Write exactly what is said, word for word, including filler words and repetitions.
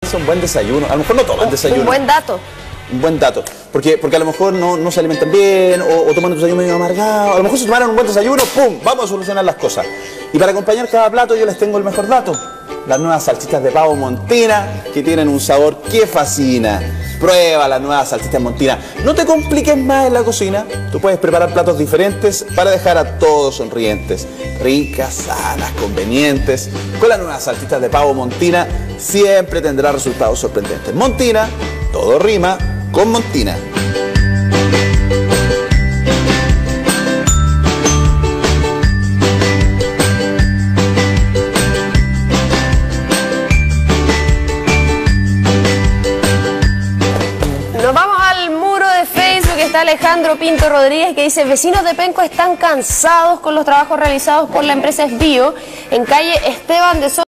es un buen desayuno. A lo mejor no toman un, desayuno. Un buen dato. Un buen dato. Porque, porque a lo mejor no, no se alimentan bien o, o toman un desayuno medio amargado. A lo mejor si tomaran un buen desayuno, ¡pum! Vamos a solucionar las cosas. Y para acompañar cada plato yo les tengo el mejor dato. Las nuevas salchichas de pavo Montina, que tienen un sabor que fascina. Prueba las nuevas salchichas Montina. No te compliques más en la cocina. Tú puedes preparar platos diferentes para dejar a todos sonrientes. Ricas, sanas, convenientes. Con las nuevas salchichas de pavo Montina siempre tendrás resultados sorprendentes. Montina, todo rima con Montina. Nos vamos al muro de Facebook, que está Alejandro Pinto Rodríguez, que dice: vecinos de Penco están cansados con los trabajos realizados por la empresa Esbio en calle Esteban de So